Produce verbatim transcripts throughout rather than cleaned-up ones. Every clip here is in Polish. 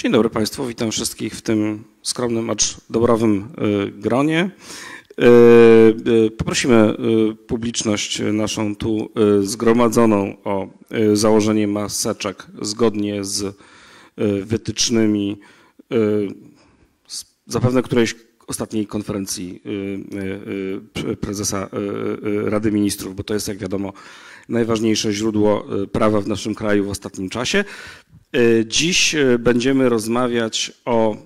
Dzień dobry Państwu, witam wszystkich w tym skromnym, acz dobrowym gronie. Poprosimy publiczność naszą tu zgromadzoną o założenie maseczek zgodnie z wytycznymi zapewne którejś ostatniej konferencji prezesa Rady Ministrów, bo to jest, jak wiadomo, najważniejsze źródło prawa w naszym kraju w ostatnim czasie. Dziś będziemy rozmawiać o,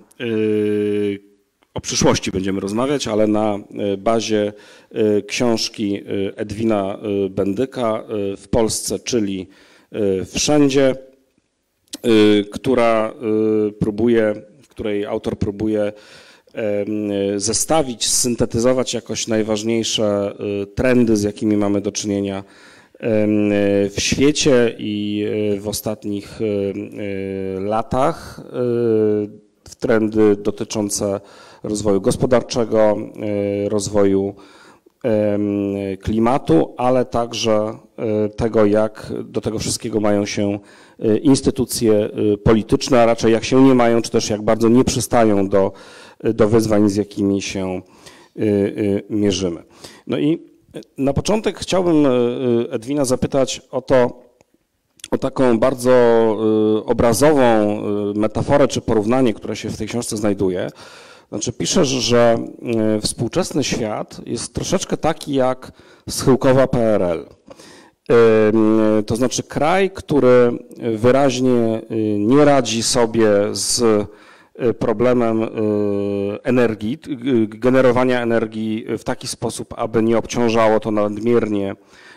o przyszłości, będziemy rozmawiać, ale na bazie książki Edwina Bendyka W Polsce, czyli wszędzie, która próbuje, w której autor próbuje zestawić, syntetyzować jakoś najważniejsze trendy, z jakimi mamy do czynienia w świecie i w ostatnich latach, trendy dotyczące rozwoju gospodarczego, rozwoju klimatu, ale także tego, jak do tego wszystkiego mają się instytucje polityczne, a raczej jak się nie mają, czy też jak bardzo nie przystają do, do wyzwań, z jakimi się mierzymy. No i na początek chciałbym Edwina zapytać o to, o taką bardzo obrazową metaforę czy porównanie, które się w tej książce znajduje. Znaczy piszesz, że współczesny świat jest troszeczkę taki jak schyłkowa P R L. To znaczy kraj, który wyraźnie nie radzi sobie z problemem energii, generowania energii w taki sposób, aby nie obciążało to nadmiernie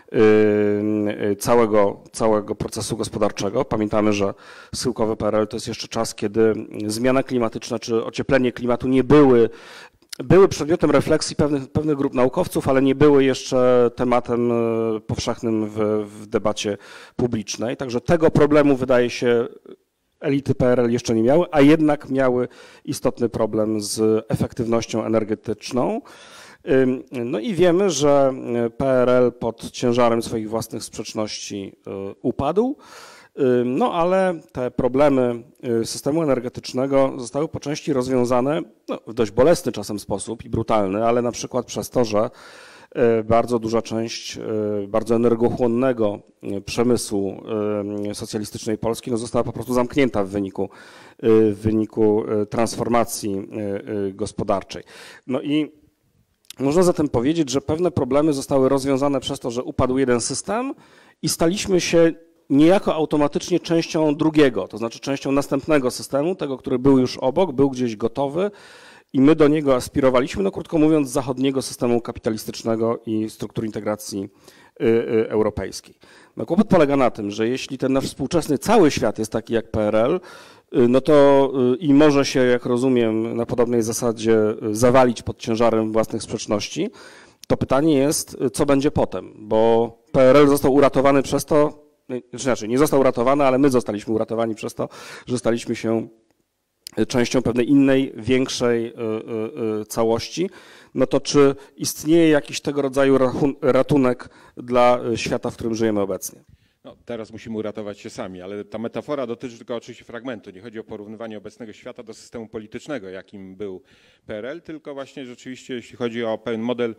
całego, całego procesu gospodarczego. Pamiętamy, że schyłkowy P R L to jest jeszcze czas, kiedy zmiana klimatyczna czy ocieplenie klimatu nie były, były przedmiotem refleksji pewnych, pewnych grup naukowców, ale nie były jeszcze tematem powszechnym w, w debacie publicznej. Także tego problemu, wydaje się, elity P R L jeszcze nie miały, a jednak miały istotny problem z efektywnością energetyczną. No i wiemy, że P R L pod ciężarem swoich własnych sprzeczności upadł, no ale te problemy systemu energetycznego zostały po części rozwiązane no, w dość bolesny czasem sposób i brutalny, ale na przykład przez to, że bardzo duża część bardzo energochłonnego przemysłu socjalistycznej Polski no, została po prostu zamknięta w wyniku, w wyniku transformacji gospodarczej. No i można zatem powiedzieć, że pewne problemy zostały rozwiązane przez to, że upadł jeden system i staliśmy się niejako automatycznie częścią drugiego, to znaczy częścią następnego systemu, tego, który był już obok, był gdzieś gotowy i my do niego aspirowaliśmy, no krótko mówiąc, zachodniego systemu kapitalistycznego i struktur integracji europejskiej. No kłopot polega na tym, że jeśli ten nasz współczesny cały świat jest taki jak P R L, no to i może się, jak rozumiem, na podobnej zasadzie zawalić pod ciężarem własnych sprzeczności, to pytanie jest, co będzie potem, bo P R L został uratowany przez to, znaczy nie został uratowany, ale my zostaliśmy uratowani przez to, że staliśmy się częścią pewnej innej, większej całości. No to czy istnieje jakiś tego rodzaju ratunek dla świata, w którym żyjemy obecnie? No, teraz musimy uratować się sami, ale ta metafora dotyczy tylko oczywiście fragmentu. Nie chodzi o porównywanie obecnego świata do systemu politycznego, jakim był P R L, tylko właśnie rzeczywiście, jeśli chodzi o pewien model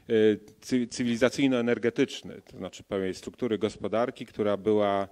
cywilizacyjno-energetyczny, to znaczy pewnej struktury gospodarki, która była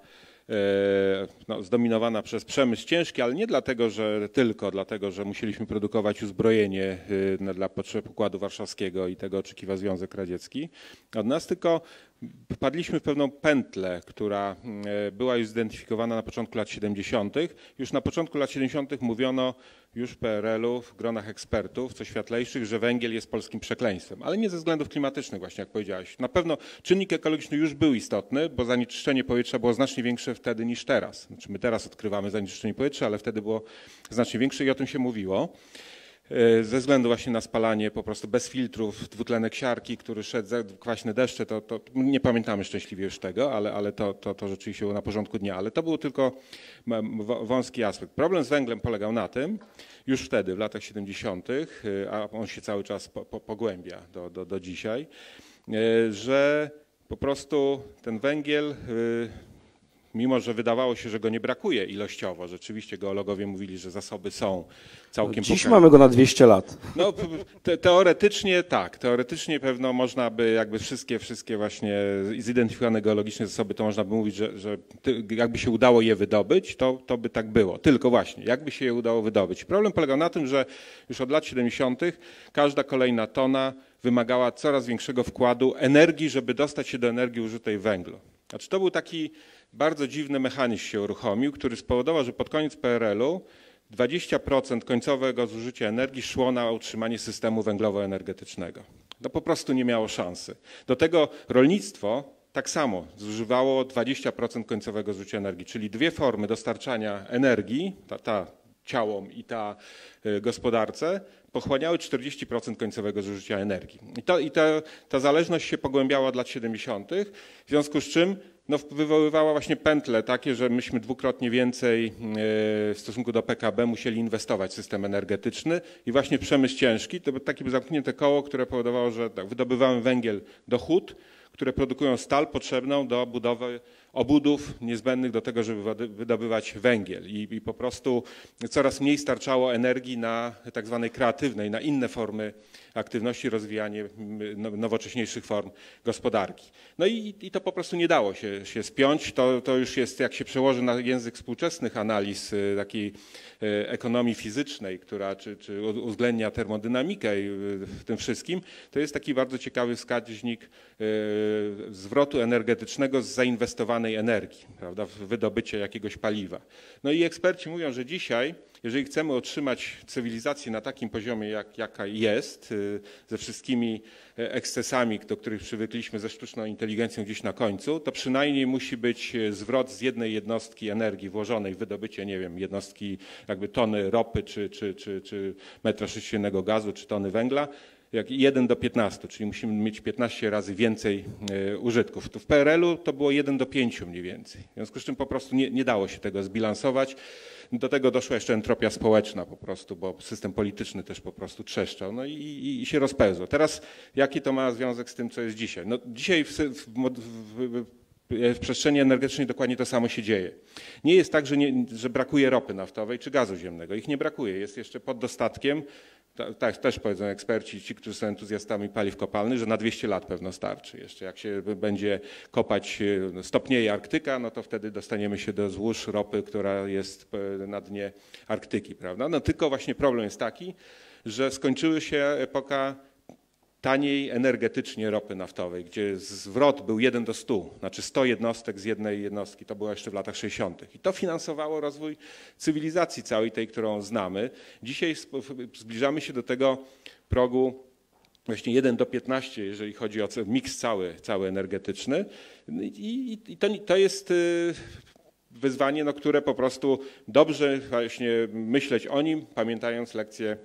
no, zdominowana przez przemysł ciężki, ale nie dlatego, że tylko dlatego, że musieliśmy produkować uzbrojenie dla potrzeb Układu Warszawskiego i tego oczekiwał Związek Radziecki od nas, tylko wpadliśmy w pewną pętlę, która była już zidentyfikowana na początku lat siedemdziesiątych. Już na początku lat siedemdziesiątych mówiono już w P R L-u w gronach ekspertów, co światlejszych, że węgiel jest polskim przekleństwem, ale nie ze względów klimatycznych właśnie, jak powiedziałeś. Na pewno czynnik ekologiczny już był istotny, bo zanieczyszczenie powietrza było znacznie większe wtedy niż teraz. Znaczy my teraz odkrywamy zanieczyszczenie powietrza, ale wtedy było znacznie większe i o tym się mówiło. Ze względu właśnie na spalanie po prostu bez filtrów, dwutlenek siarki, który szedł, kwaśne deszcze, to, to nie pamiętamy szczęśliwie już tego, ale, ale to, to, to rzeczywiście było na porządku dnia. Ale to był tylko wąski aspekt. Problem z węglem polegał na tym, już wtedy w latach siedemdziesiątych, a on się cały czas po, po, pogłębia do, do, do dzisiaj, że po prostu ten węgiel mimo że wydawało się, że go nie brakuje ilościowo, rzeczywiście geologowie mówili, że zasoby są całkiem Dziś pokaźne. mamy go na dwieście lat. No te, teoretycznie tak, teoretycznie pewno można by jakby wszystkie, wszystkie właśnie zidentyfikowane geologicznie zasoby, to można by mówić, że, że jakby się udało je wydobyć, to, to by tak było. Tylko właśnie, jakby się je udało wydobyć. Problem polegał na tym, że już od lat siedemdziesiątych każda kolejna tona wymagała coraz większego wkładu energii, żeby dostać się do energii użytej w węglu. Znaczy to był taki bardzo dziwny mechanizm się uruchomił, który spowodował, że pod koniec P R L-u dwadzieścia procent końcowego zużycia energii szło na utrzymanie systemu węglowo-energetycznego. To po prostu nie miało szansy. Do tego rolnictwo tak samo zużywało dwadzieścia procent końcowego zużycia energii, czyli dwie formy dostarczania energii, ta, ta ciałom i ta gospodarce, pochłaniały czterdzieści procent końcowego zużycia energii. I, to, i ta, ta zależność się pogłębiała od lat siedemdziesiątych, w związku z czym no, wywoływała właśnie pętle takie, że myśmy dwukrotnie więcej w stosunku do P K B musieli inwestować w system energetyczny i właśnie przemysł ciężki to było takie zamknięte koło, które powodowało, że tak, wydobywamy węgiel do hut, które produkują stal potrzebną do budowy obudów niezbędnych do tego, żeby wydobywać węgiel i, i po prostu coraz mniej starczało energii na tak zwanej kreatywnej, na inne formy aktywności, rozwijanie nowocześniejszych form gospodarki. No i, i to po prostu nie dało się, się spiąć. To, to już jest, jak się przełoży na język współczesnych analiz takiej ekonomii fizycznej, która czy, czy uwzględnia termodynamikę w tym wszystkim, to jest taki bardzo ciekawy wskaźnik zwrotu energetycznego z zainwestowanej energii, prawda, w wydobycie jakiegoś paliwa. No i eksperci mówią, że dzisiaj, jeżeli chcemy utrzymać cywilizację na takim poziomie, jak, jaka jest, ze wszystkimi ekscesami, do których przywykliśmy, ze sztuczną inteligencją gdzieś na końcu, to przynajmniej musi być zwrot z jednej jednostki energii włożonej w wydobycie, nie wiem, jednostki jakby tony ropy, czy, czy, czy, czy metra sześciennego gazu, czy tony węgla, jak jeden do piętnastu, czyli musimy mieć piętnaście razy więcej użytków. To w P R L-u to było jeden do pięciu mniej więcej. W związku z czym po prostu nie, nie dało się tego zbilansować. Do tego doszła jeszcze entropia społeczna po prostu, bo system polityczny też po prostu trzeszczał, no i, i, i się rozpełzło. Teraz jaki to ma związek z tym, co jest dzisiaj? No dzisiaj w, w, w, w przestrzeni energetycznej dokładnie to samo się dzieje. Nie jest tak, że, nie, że brakuje ropy naftowej czy gazu ziemnego. Ich nie brakuje. Jest jeszcze pod dostatkiem. Tak, też powiedzą eksperci, ci, którzy są entuzjastami paliw kopalnych, że na dwieście lat pewno starczy. Jeszcze jak się będzie kopać, stopnieje Arktyka, no to wtedy dostaniemy się do złóż ropy, która jest na dnie Arktyki, prawda? No tylko właśnie problem jest taki, że skończyła się epoka taniej energetycznie ropy naftowej, gdzie zwrot był jeden do stu, znaczy sto jednostek z jednej jednostki, to było jeszcze w latach sześćdziesiątych. I to finansowało rozwój cywilizacji całej tej, którą znamy. Dzisiaj zbliżamy się do tego progu właśnie jeden do piętnastu, jeżeli chodzi o miks cały, cały energetyczny. I, i to, to jest wyzwanie, no, które po prostu dobrze właśnie myśleć o nim, pamiętając lekcję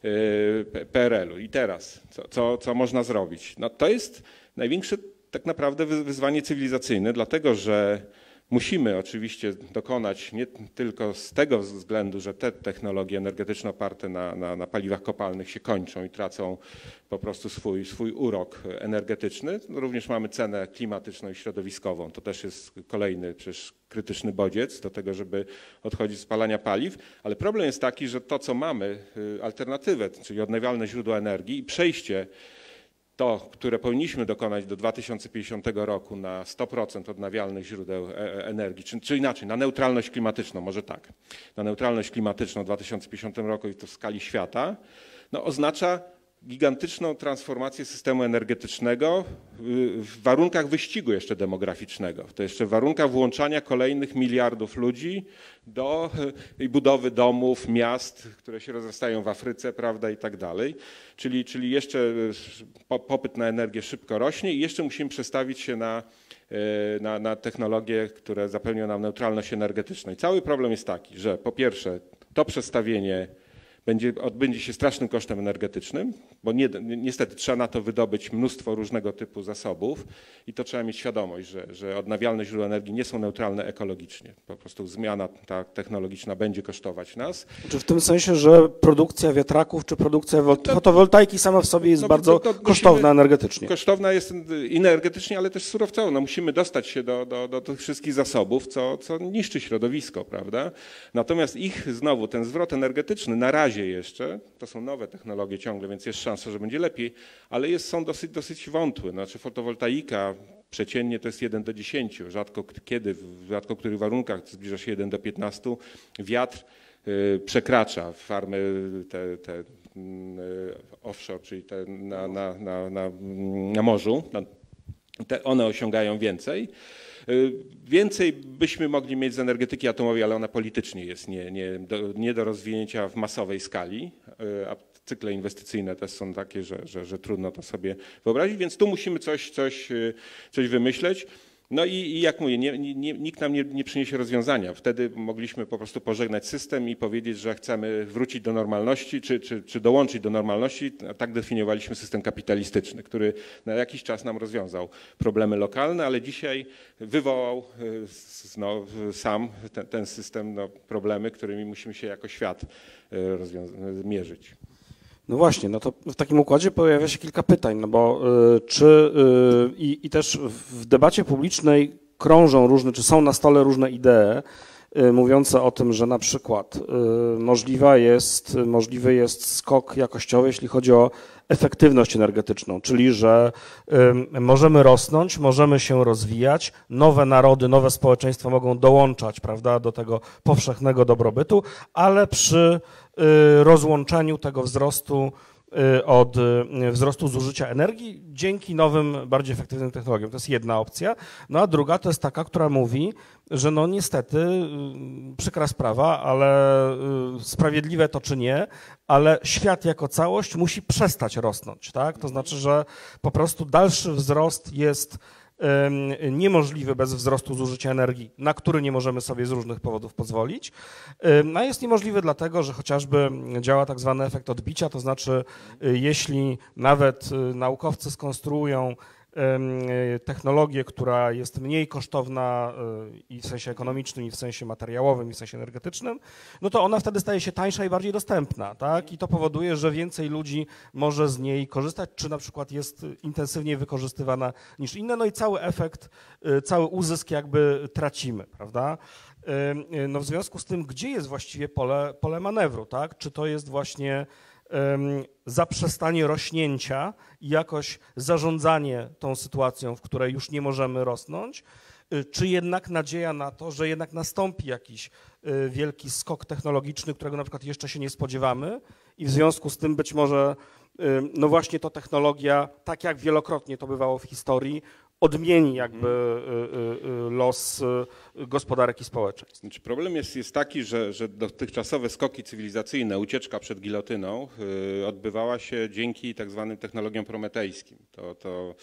P R L-u. I teraz, co, co, co można zrobić? No, to jest największe tak naprawdę wyzwanie cywilizacyjne, dlatego że musimy oczywiście dokonać nie tylko z tego względu, że te technologie energetyczne oparte na, na, na paliwach kopalnych się kończą i tracą po prostu swój, swój urok energetyczny. Również mamy cenę klimatyczną i środowiskową. To też jest kolejny przecież krytyczny bodziec do tego, żeby odchodzić z spalania paliw. Ale problem jest taki, że to, co mamy, alternatywę, czyli odnawialne źródła energii i przejście to, które powinniśmy dokonać do dwa tysiące pięćdziesiątego roku na sto procent odnawialnych źródeł energii, czy, czy inaczej, na neutralność klimatyczną, może tak, na neutralność klimatyczną w dwa tysiące pięćdziesiątym roku i to w skali świata, no oznacza gigantyczną transformację systemu energetycznego w warunkach wyścigu jeszcze demograficznego. To jeszcze w warunkach włączania kolejnych miliardów ludzi do budowy domów, miast, które się rozrastają w Afryce, prawda, i tak dalej. Czyli, czyli jeszcze popyt na energię szybko rośnie i jeszcze musimy przestawić się na, na, na technologie, które zapewnią nam neutralność energetyczną. I cały problem jest taki, że po pierwsze to przestawienie będzie, odbędzie się strasznym kosztem energetycznym, bo nie, niestety trzeba na to wydobyć mnóstwo różnego typu zasobów i to trzeba mieć świadomość, że, że odnawialne źródła energii nie są neutralne ekologicznie. Po prostu zmiana ta technologiczna będzie kosztować nas. Czy w tym sensie, że produkcja wiatraków czy produkcja fotowoltaiki sama w sobie jest no, bardzo to, to kosztowna musimy, energetycznie? Kosztowna jest i energetycznie, ale też surowcowo. No, musimy dostać się do, do, do tych wszystkich zasobów, co, co niszczy środowisko, prawda? Natomiast ich znowu, ten zwrot energetyczny na razie jeszcze, to są nowe technologie ciągle, więc jest szansa, że będzie lepiej, ale jest, są dosyć, dosyć wątłe. Znaczy fotowoltaika przeciętnie to jest jeden do dziesięciu, rzadko kiedy, w rzadko których warunkach zbliża się jeden do piętnastu. Wiatr y, przekracza farmy te, te y, offshore, czyli te na, na, na, na, na morzu, te, one osiągają więcej. Więcej byśmy mogli mieć z energetyki atomowej, ale ona politycznie jest nie, nie, do, nie do rozwinięcia w masowej skali, a cykle inwestycyjne też są takie, że, że, że trudno to sobie wyobrazić, więc tu musimy coś, coś, coś wymyśleć. No i, i jak mówię, nie, nie, nikt nam nie, nie przyniesie rozwiązania. Wtedy mogliśmy po prostu pożegnać system i powiedzieć, że chcemy wrócić do normalności, czy, czy, czy dołączyć do normalności. A tak definiowaliśmy system kapitalistyczny, który na jakiś czas nam rozwiązał problemy lokalne, ale dzisiaj wywołał no, sam ten, ten system no, problemy, którymi musimy się jako świat mierzyć. No właśnie, no to w takim układzie pojawia się kilka pytań, no bo y, czy y, i, i też w debacie publicznej krążą różne, czy są na stole różne idee y, mówiące o tym, że na przykład y, możliwa jest, możliwy jest skok jakościowy, jeśli chodzi o efektywność energetyczną, czyli że y, możemy rosnąć, możemy się rozwijać, nowe narody, nowe społeczeństwa mogą dołączać, prawda, do tego powszechnego dobrobytu, ale przy rozłączeniu tego wzrostu od wzrostu zużycia energii dzięki nowym, bardziej efektywnym technologiom. To jest jedna opcja. No a druga to jest taka, która mówi, że no niestety przykra sprawa, ale sprawiedliwe to czy nie, ale świat jako całość musi przestać rosnąć, tak? To znaczy, że po prostu dalszy wzrost jest niemożliwy bez wzrostu zużycia energii, na który nie możemy sobie z różnych powodów pozwolić, a jest niemożliwy dlatego, że chociażby działa tak zwany efekt odbicia, to znaczy jeśli nawet naukowcy skonstruują technologię, która jest mniej kosztowna i w sensie ekonomicznym, i w sensie materiałowym, i w sensie energetycznym, no to ona wtedy staje się tańsza i bardziej dostępna, tak? I to powoduje, że więcej ludzi może z niej korzystać, czy na przykład jest intensywniej wykorzystywana niż inne, no i cały efekt, cały uzysk jakby tracimy, prawda? No w związku z tym, gdzie jest właściwie pole, pole manewru, tak? Czy to jest właśnie zaprzestanie rośnięcia i jakoś zarządzanie tą sytuacją, w której już nie możemy rosnąć, czy jednak nadzieja na to, że jednak nastąpi jakiś wielki skok technologiczny, którego na przykład jeszcze się nie spodziewamy i w związku z tym być może no właśnie to technologia, tak jak wielokrotnie to bywało w historii, odmieni jakby los gospodarek i społeczeństw. Znaczy problem jest, jest taki, że, że dotychczasowe skoki cywilizacyjne, ucieczka przed gilotyną y, odbywała się dzięki tak zwanym technologiom prometejskim. To, to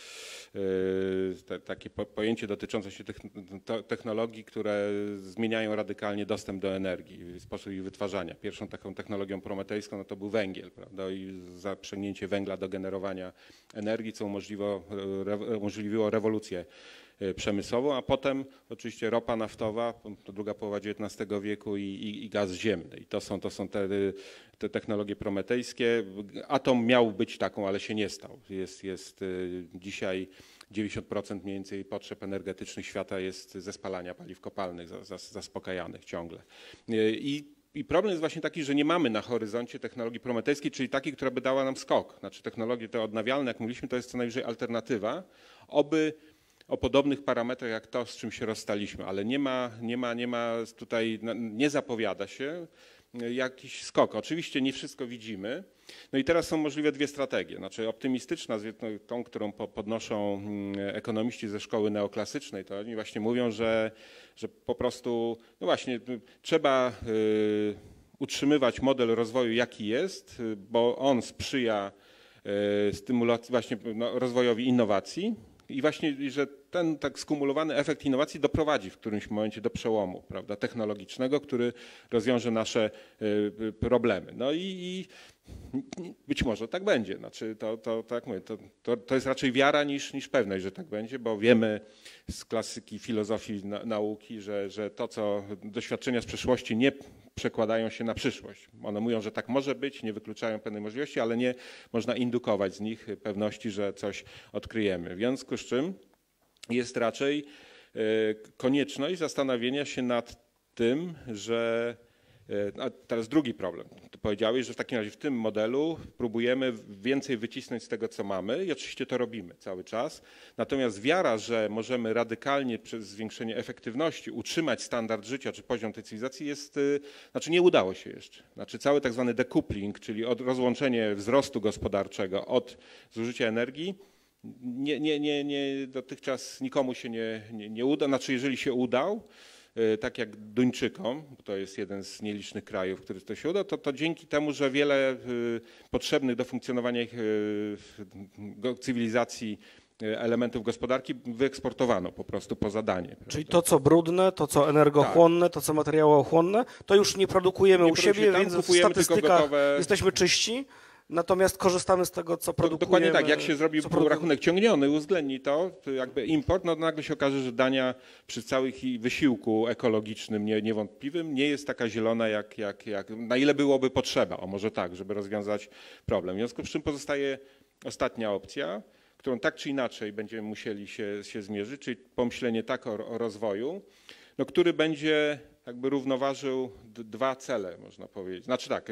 y, te, takie po, pojęcie dotyczące się technologii, które zmieniają radykalnie dostęp do energii, sposób ich wytwarzania. Pierwszą taką technologią prometejską no to był węgiel, prawda? I zaprzęgnięcie węgla do generowania energii, co umożliwiło, re, umożliwiło rewolucję przemysłową, a potem oczywiście ropa naftowa, to druga połowa dziewiętnastego wieku i, i, i gaz ziemny. I to są, to są te, te technologie prometejskie. Atom miał być taką, ale się nie stał. Jest, jest dzisiaj dziewięćdziesiąt procent mniej więcej potrzeb energetycznych świata jest ze spalania paliw kopalnych zaspokajanych ciągle. I I problem jest właśnie taki, że nie mamy na horyzoncie technologii prometejskiej, czyli takiej, która by dała nam skok. Znaczy technologie te odnawialne, jak mówiliśmy, to jest co najwyżej alternatywa, oby o podobnych parametrach jak to, z czym się rozstaliśmy, ale nie ma, nie ma, nie ma tutaj, nie zapowiada się jakiś skok. Oczywiście nie wszystko widzimy. No i teraz są możliwe dwie strategie. Znaczy optymistyczna, tą, którą podnoszą ekonomiści ze szkoły neoklasycznej, to oni właśnie mówią, że, że po prostu, no właśnie, trzeba y, utrzymywać model rozwoju jaki jest, bo on sprzyja y, stymulacji, właśnie no, rozwojowi innowacji i właśnie, że ten tak skumulowany efekt innowacji doprowadzi w którymś momencie do przełomu, prawda, technologicznego, który rozwiąże nasze problemy. No i, i być może tak będzie. Znaczy to, to, tak mówię, to, to, to jest raczej wiara niż, niż pewność, że tak będzie, bo wiemy z klasyki filozofii na, nauki, że, że to, co doświadczenia z przeszłości nie przekładają się na przyszłość. One mówią, że tak może być, nie wykluczają pewnej możliwości, ale nie można indukować z nich pewności, że coś odkryjemy. W związku z czym jest raczej konieczność zastanowienia się nad tym, że a teraz drugi problem. Ty powiedziałeś, że w takim razie w tym modelu próbujemy więcej wycisnąć z tego, co mamy i oczywiście to robimy cały czas. Natomiast wiara, że możemy radykalnie przez zwiększenie efektywności utrzymać standard życia czy poziom tej cywilizacji jest, znaczy nie udało się jeszcze. Znaczy cały tak zwany decoupling, czyli od rozłączenie wzrostu gospodarczego od zużycia energii, nie, nie, nie, nie, dotychczas nikomu się nie, nie, nie uda. Znaczy jeżeli się udał, tak jak Duńczykom, bo to jest jeden z nielicznych krajów, który to się uda, to, to dzięki temu, że wiele potrzebnych do funkcjonowania ich cywilizacji elementów gospodarki wyeksportowano po prostu poza Danię. Czyli to, co brudne, to, co energochłonne, tak. to, co materiałochłonne, to już nie produkujemy nie u siebie, więc w statystykach gotowe... jesteśmy czyści. Natomiast korzystamy z tego, co produkujemy. Dokładnie tak, jak się zrobi rachunek ciągniony, uwzględni to, jakby import, no nagle się okaże, że Dania przy całym wysiłku ekologicznym nie, niewątpliwym nie jest taka zielona, jak, jak, jak, na ile byłoby potrzeba, o może tak, żeby rozwiązać problem. W związku z czym pozostaje ostatnia opcja, którą tak czy inaczej będziemy musieli się, się zmierzyć, czyli pomyślenie tak o, o rozwoju, no, który będzie jakby równoważył dwa cele, można powiedzieć. Znaczy tak,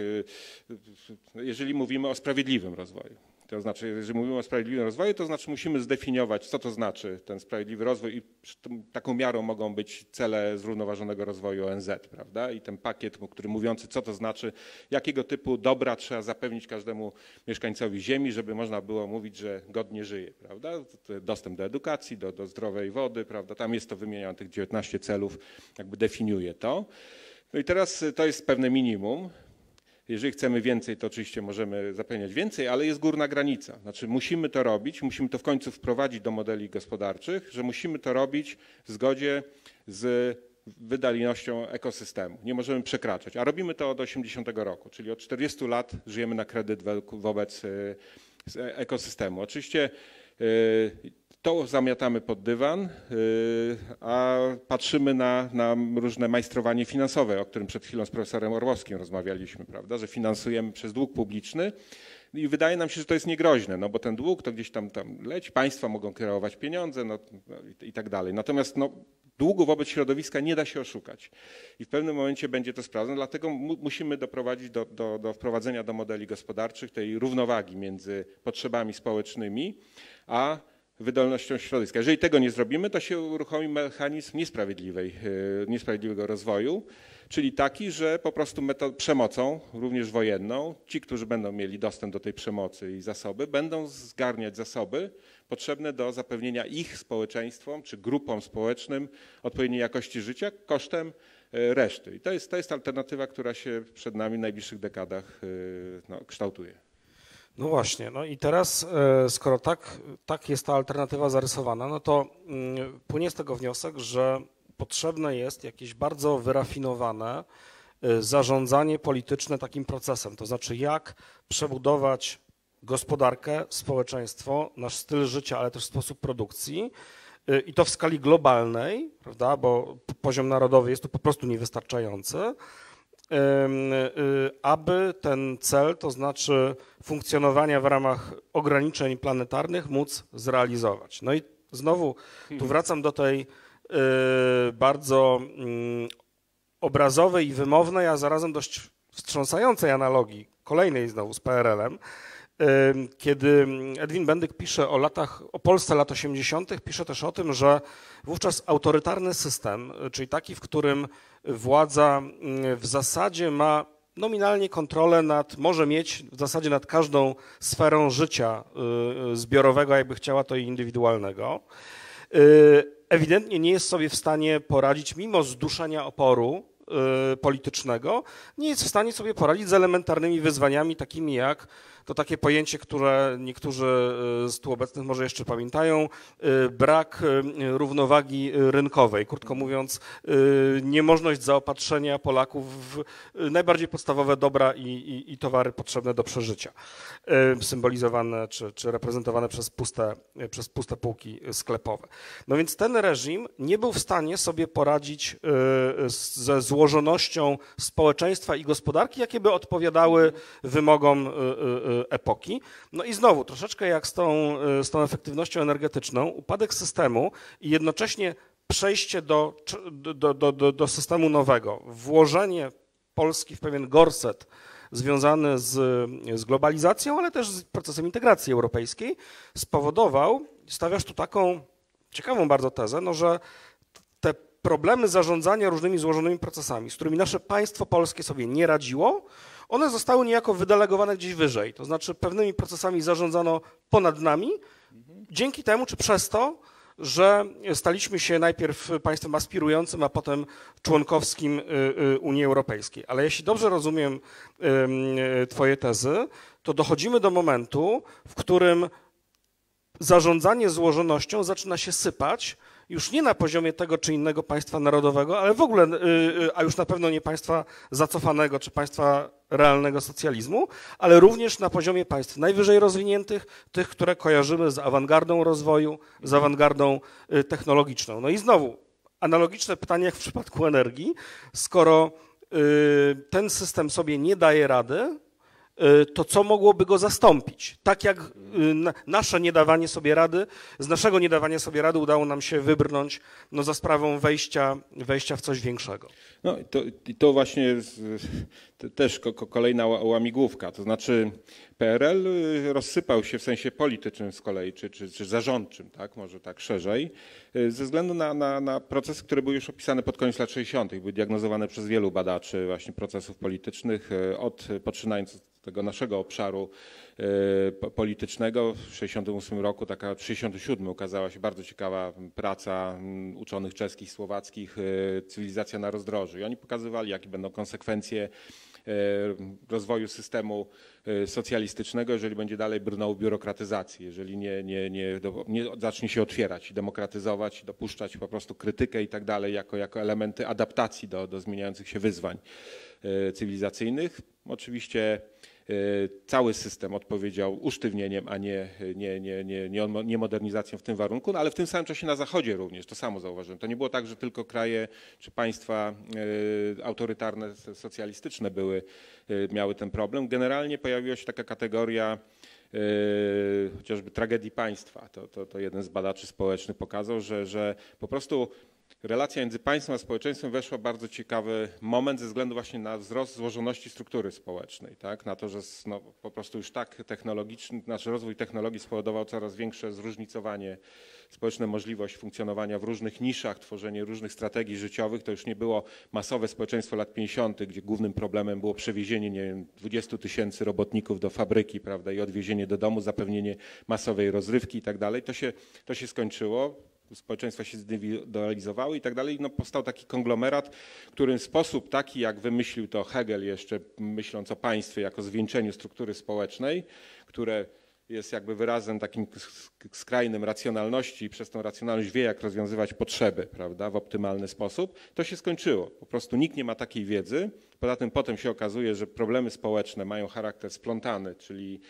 jeżeli mówimy o sprawiedliwym rozwoju, to znaczy, jeżeli mówimy o sprawiedliwym rozwoju, to znaczy musimy zdefiniować, co to znaczy ten sprawiedliwy rozwój i taką miarą mogą być cele zrównoważonego rozwoju O N Z, prawda? I ten pakiet, który mówiący, co to znaczy, jakiego typu dobra trzeba zapewnić każdemu mieszkańcowi ziemi, żeby można było mówić, że godnie żyje, prawda? Dostęp do edukacji, do, do zdrowej wody, prawda? Tam jest to wymienione, tych dziewiętnaście celów, jakby definiuje to. No i teraz to jest pewne minimum. Jeżeli chcemy więcej, to oczywiście możemy zapewniać więcej, ale jest górna granica. Znaczy musimy to robić, musimy to w końcu wprowadzić do modeli gospodarczych, że musimy to robić w zgodzie z wydajnością ekosystemu. Nie możemy przekraczać, a robimy to od osiemdziesiątego roku, czyli od czterdziestu lat żyjemy na kredyt wobec ekosystemu. Oczywiście to zamiatamy pod dywan, a patrzymy na, na różne majstrowanie finansowe, o którym przed chwilą z profesorem Orłowskim rozmawialiśmy, prawda, że finansujemy przez dług publiczny i wydaje nam się, że to jest niegroźne, no bo ten dług to gdzieś tam, tam leci, państwa mogą kreować pieniądze no, i, i tak dalej. Natomiast no, długu wobec środowiska nie da się oszukać i w pewnym momencie będzie to sprawdzone, dlatego mu, musimy doprowadzić do, do, do wprowadzenia do modeli gospodarczych tej równowagi między potrzebami społecznymi a wydolnością środowiska. Jeżeli tego nie zrobimy, to się uruchomi mechanizm niesprawiedliwej, niesprawiedliwego rozwoju, czyli taki, że po prostu metod, przemocą, również wojenną, ci, którzy będą mieli dostęp do tej przemocy i zasoby, będą zgarniać zasoby potrzebne do zapewnienia ich społeczeństwom czy grupom społecznym odpowiedniej jakości życia kosztem reszty. I to jest, to jest alternatywa, która się przed nami w najbliższych dekadach no, kształtuje. No właśnie, no i teraz skoro tak, tak jest ta alternatywa zarysowana, no to płynie z tego wniosek, że potrzebne jest jakieś bardzo wyrafinowane zarządzanie polityczne takim procesem, to znaczy jak przebudować gospodarkę, społeczeństwo, nasz styl życia, ale też sposób produkcji i to w skali globalnej, prawda, bo poziom narodowy jest tu po prostu niewystarczający, aby ten cel, to znaczy funkcjonowania w ramach ograniczeń planetarnych, móc zrealizować. No i znowu tu wracam do tej bardzo obrazowej i wymownej, a zarazem dość wstrząsającej analogii, kolejnej znowu z P R L-em, kiedy Edwin Bendyk pisze o latach, o Polsce lat osiemdziesiątych, pisze też o tym, że wówczas autorytarny system, czyli taki, w którym władza w zasadzie ma nominalnie kontrolę nad, może mieć w zasadzie nad każdą sferą życia zbiorowego, jakby chciała, to i indywidualnego, ewidentnie nie jest sobie w stanie poradzić, mimo zduszenia oporu politycznego nie jest w stanie sobie poradzić z elementarnymi wyzwaniami takimi jak to takie pojęcie, które niektórzy z tu obecnych może jeszcze pamiętają, brak równowagi rynkowej. Krótko mówiąc, niemożność zaopatrzenia Polaków w najbardziej podstawowe dobra i, i, i towary potrzebne do przeżycia, symbolizowane czy, czy reprezentowane przez puste, przez puste półki sklepowe. No więc ten reżim nie był w stanie sobie poradzić ze złożonością społeczeństwa i gospodarki, jakie by odpowiadały wymogom epoki. No i znowu, troszeczkę jak z tą, z tą efektywnością energetyczną, upadek systemu i jednocześnie przejście do, do, do, do, do systemu nowego, włożenie Polski w pewien gorset związany z, z globalizacją, ale też z procesem integracji europejskiej, spowodował, stawiasz tu taką ciekawą bardzo tezę, no, że te problemy zarządzania różnymi złożonymi procesami, z którymi nasze państwo polskie sobie nie radziło, one zostały niejako wydelegowane gdzieś wyżej, to znaczy pewnymi procesami zarządzano ponad nami, dzięki temu czy przez to, że staliśmy się najpierw państwem aspirującym, a potem członkowskim Unii Europejskiej. Ale jeśli dobrze rozumiem twoje tezy, to dochodzimy do momentu, w którym zarządzanie złożonością zaczyna się sypać już nie na poziomie tego czy innego państwa narodowego, ale w ogóle, a już na pewno nie państwa zacofanego czy państwa realnego socjalizmu, ale również na poziomie państw najwyżej rozwiniętych, tych, które kojarzymy z awangardą rozwoju, z awangardą technologiczną. No i znowu analogiczne pytanie jak w przypadku energii, skoro ten system sobie nie daje rady, to co mogłoby go zastąpić? Tak jak nasze niedawanie sobie rady, z naszego niedawania sobie rady udało nam się wybrnąć no, za sprawą wejścia, wejścia w coś większego. No to, to właśnie jest też kolejna łamigłówka, to znaczy P R L rozsypał się w sensie politycznym z kolei, czy, czy, czy zarządczym, tak, może tak szerzej, ze względu na, na, na procesy, które były już opisane pod koniec lat sześćdziesiątych, były diagnozowane przez wielu badaczy właśnie procesów politycznych, od poczynając od tego naszego obszaru politycznego. W tysiąc dziewięćset sześćdziesiątym ósmym roku, taka w tysiąc dziewięćset sześćdziesiątym siódmym ukazała się bardzo ciekawa praca uczonych czeskich, słowackich, Cywilizacja na rozdrożu. I oni pokazywali, jakie będą konsekwencje rozwoju systemu socjalistycznego, jeżeli będzie dalej brnął w biurokratyzację, jeżeli nie, nie, nie, nie zacznie się otwierać i demokratyzować, i dopuszczać po prostu krytykę i tak dalej jako, jako elementy adaptacji do, do zmieniających się wyzwań cywilizacyjnych. Oczywiście cały system odpowiedział usztywnieniem, a nie, nie, nie, nie, nie, nie modernizacją w tym warunku, no ale w tym samym czasie na Zachodzie również, to samo zauważyłem. To nie było tak, że tylko kraje czy państwa autorytarne, socjalistyczne były, miały ten problem. Generalnie pojawiła się taka kategoria chociażby tragedii państwa. To, to, to jeden z badaczy społecznych pokazał, że, że po prostu relacja między państwem a społeczeństwem weszła w bardzo ciekawy moment ze względu właśnie na wzrost złożoności struktury społecznej, tak? Na to, że no, po prostu już tak technologiczny, nasz rozwój technologii spowodował coraz większe zróżnicowanie, społeczne możliwość funkcjonowania w różnych niszach, tworzenie różnych strategii życiowych. To już nie było masowe społeczeństwo lat pięćdziesiątych, gdzie głównym problemem było przewiezienie, nie wiem, dwudziestu tysięcy robotników do fabryki, prawda, i odwiezienie do domu, zapewnienie masowej rozrywki i tak dalej. To się, to się skończyło. Społeczeństwa się zindywidualizowały i tak dalej. No, powstał taki konglomerat, który w sposób taki, jak wymyślił to Hegel jeszcze myśląc o państwie jako zwieńczeniu struktury społecznej, które jest jakby wyrazem takim skrajnym racjonalności i przez tą racjonalność wie, jak rozwiązywać potrzeby, prawda, w optymalny sposób, to się skończyło. Po prostu nikt nie ma takiej wiedzy. Poza tym potem się okazuje, że problemy społeczne mają charakter splątany, czyli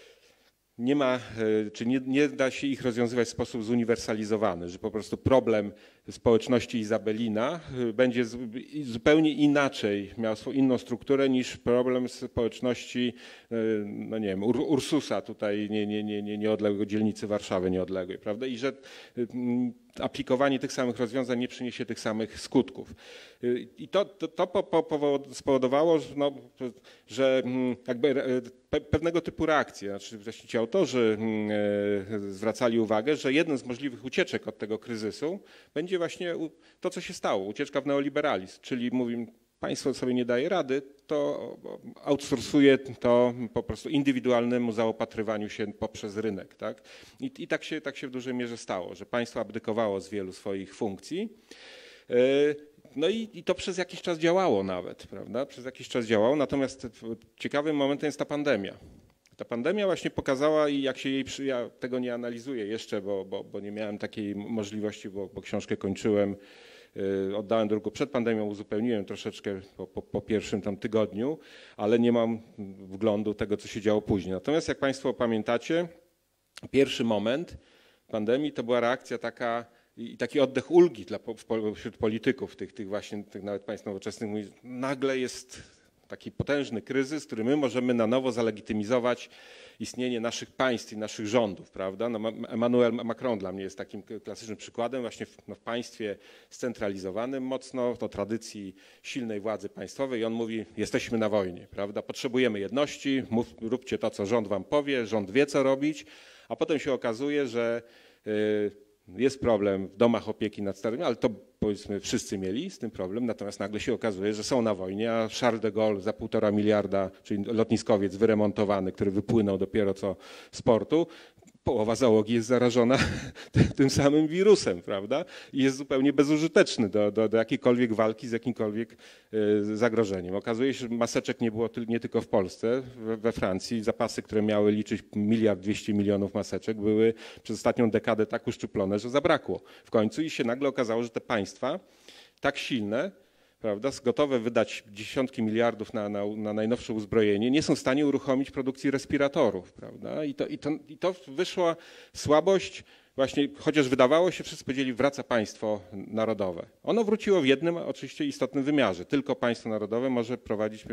nie ma, czy nie, nie da się ich rozwiązywać w sposób zuniwersalizowany, że po prostu problem społeczności Izabelina będzie zupełnie inaczej, miał swoją inną strukturę niż problem społeczności, no nie wiem, Ursusa tutaj nie, nie, nie, nie, nieodległej dzielnicy Warszawy nieodległej, prawda? I że aplikowanie tych samych rozwiązań nie przyniesie tych samych skutków. I to, to, to po, po, spowodowało, no, że jakby pewnego typu reakcje, znaczy właściwie autorzy zwracali uwagę, że jeden z możliwych ucieczek od tego kryzysu będzie właśnie to, co się stało, ucieczka w neoliberalizm, czyli mówimy, państwo sobie nie daje rady, to outsourcuje to po prostu indywidualnemu zaopatrywaniu się poprzez rynek. Tak? I, i tak, się, tak się w dużej mierze stało, że państwo abdykowało z wielu swoich funkcji. No i, i to przez jakiś czas działało nawet, prawda? Przez jakiś czas działało, natomiast ciekawym momentem jest ta pandemia. Ta pandemia właśnie pokazała i jak się jej, przy... ja tego nie analizuję jeszcze, bo, bo, bo nie miałem takiej możliwości, bo, bo książkę kończyłem, yy, oddałem do druku przed pandemią, uzupełniłem troszeczkę po, po, po pierwszym tam tygodniu, ale nie mam wglądu tego, co się działo później. Natomiast jak Państwo pamiętacie, pierwszy moment pandemii to była reakcja taka i taki oddech ulgi dla, wśród polityków, tych, tych właśnie, tych nawet państw nowoczesnych, mówi, nagle jest taki potężny kryzys, który my możemy na nowo zalegitymizować istnienie naszych państw i naszych rządów, prawda? No, Emmanuel Macron dla mnie jest takim klasycznym przykładem właśnie w, no, w państwie scentralizowanym mocno, to tradycji silnej władzy państwowej i on mówi, jesteśmy na wojnie, prawda? Potrzebujemy jedności, mów, róbcie to, co rząd wam powie, rząd wie, co robić, a potem się okazuje, że yy, jest problem w domach opieki nad starymi, ale to powiedzmy wszyscy mieli z tym problem, natomiast nagle się okazuje, że są na wojnie, a Charles de Gaulle za półtora miliarda, czyli lotniskowiec wyremontowany, który wypłynął dopiero co z portu, połowa załogi jest zarażona tym samym wirusem, prawda? I jest zupełnie bezużyteczny do, do, do jakiejkolwiek walki z jakimkolwiek zagrożeniem. Okazuje się, że maseczek nie było nie tylko w Polsce, we, we Francji. Zapasy, które miały liczyć miliard dwieście milionów maseczek, były przez ostatnią dekadę tak uszczuplone, że zabrakło w końcu i się nagle okazało, że te państwa tak silne, prawda, gotowe wydać dziesiątki miliardów na, na, na najnowsze uzbrojenie, nie są w stanie uruchomić produkcji respiratorów. Prawda? I, to, i, to, I to wyszła słabość, właśnie, chociaż wydawało się, wszyscy powiedzieli, wraca państwo narodowe. Ono wróciło w jednym oczywiście istotnym wymiarze. Tylko państwo narodowe może prowadzić,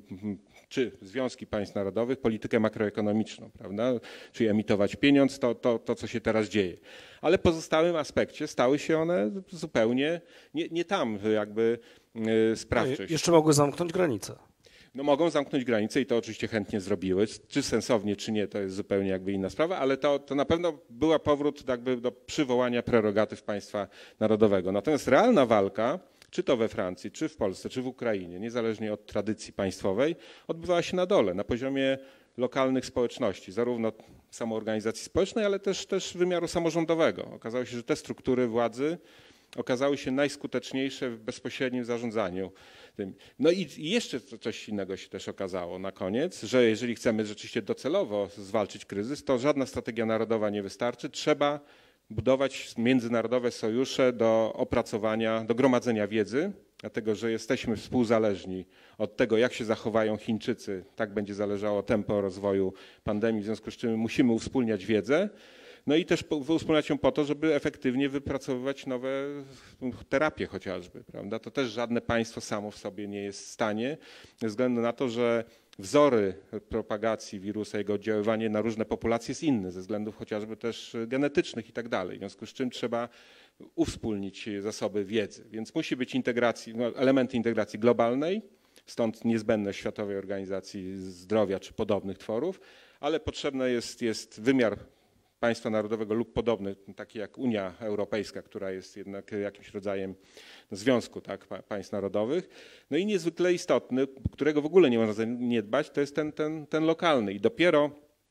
czy związki państw narodowych, politykę makroekonomiczną, prawda? Czyli emitować pieniądz, to, to, to co się teraz dzieje. Ale w pozostałym aspekcie stały się one zupełnie nie, nie tam jakby sprawczość. Jeszcze mogły zamknąć granicę. No mogą zamknąć granice i to oczywiście chętnie zrobiły. Czy sensownie, czy nie, to jest zupełnie jakby inna sprawa, ale to, to na pewno był powrót jakby do przywołania prerogatyw państwa narodowego. Natomiast realna walka, czy to we Francji, czy w Polsce, czy w Ukrainie, niezależnie od tradycji państwowej, odbywała się na dole, na poziomie lokalnych społeczności, zarówno samoorganizacji społecznej, ale też, też wymiaru samorządowego. Okazało się, że te struktury władzy okazały się najskuteczniejsze w bezpośrednim zarządzaniu tym. No i jeszcze coś innego się też okazało na koniec, że jeżeli chcemy rzeczywiście docelowo zwalczyć kryzys, to żadna strategia narodowa nie wystarczy. Trzeba budować międzynarodowe sojusze do opracowania, do gromadzenia wiedzy, dlatego że jesteśmy współzależni od tego, jak się zachowają Chińczycy. Tak będzie zależało tempo rozwoju pandemii, w związku z czym musimy uwspólniać wiedzę. No i też wspólniać ją po to, żeby efektywnie wypracowywać nowe terapie chociażby, prawda? To też żadne państwo samo w sobie nie jest w stanie, ze względu na to, że wzory propagacji wirusa, jego oddziaływanie na różne populacje jest inne, ze względów chociażby też genetycznych i tak dalej. W związku z czym trzeba uwspólnić zasoby wiedzy, więc musi być integracji, no, elementy integracji globalnej, stąd niezbędne Światowej Organizacji Zdrowia czy podobnych tworów, ale potrzebny jest, jest wymiar państwa narodowego lub podobny, taki jak Unia Europejska, która jest jednak jakimś rodzajem związku tak, państw narodowych. No i niezwykle istotny, którego w ogóle nie można zaniedbać, to jest ten, ten, ten lokalny. I dopiero